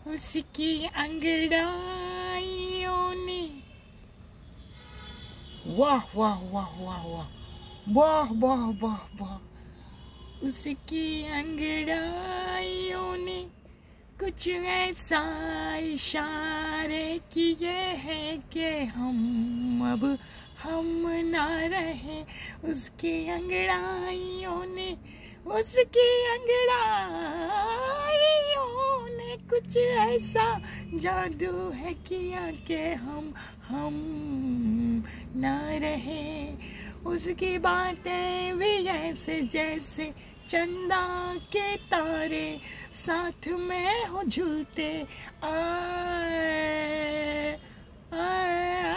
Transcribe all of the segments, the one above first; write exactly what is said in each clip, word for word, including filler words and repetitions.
उसकी अंगड़ाइयों ने। वाह वाह वाह वाह वाह वाह वाह वाह वाह। उसकी अंगड़ाइयों ने कुछ ऐसा इशारे किए हैं कि हम अब हम ना रहे। उसकी अंगड़ाइयों ने उसकी अंगड़ाइयों ने कुछ ऐसा जादू है किया कि हम हम ना रहे। उसकी बातें भी ऐसे जैसे चंदा के तारे साथ में हो झूलते आए आए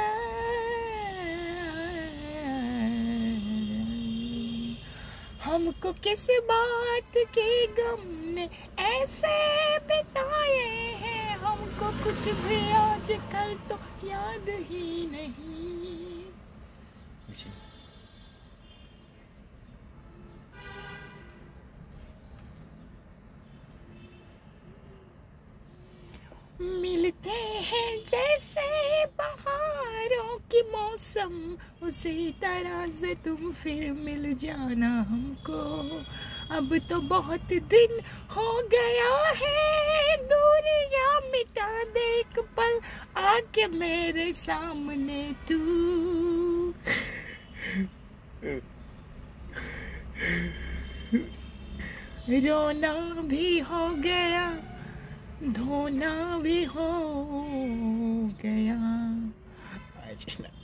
आए। हमको किस बात के गम ने ऐसे बिताए हैं, हमको कुछ भी आजकल तो याद ही नहीं। मिलते हैं जैसे बहारों की मौसम, उसी तरह से तुम फिर मिल जाना हमको। अब तो बहुत दिन हो गया है, दूरियां मिटा दे एक पल आके मेरे सामने तू। रोना भी हो गया, धोना भी हो गया।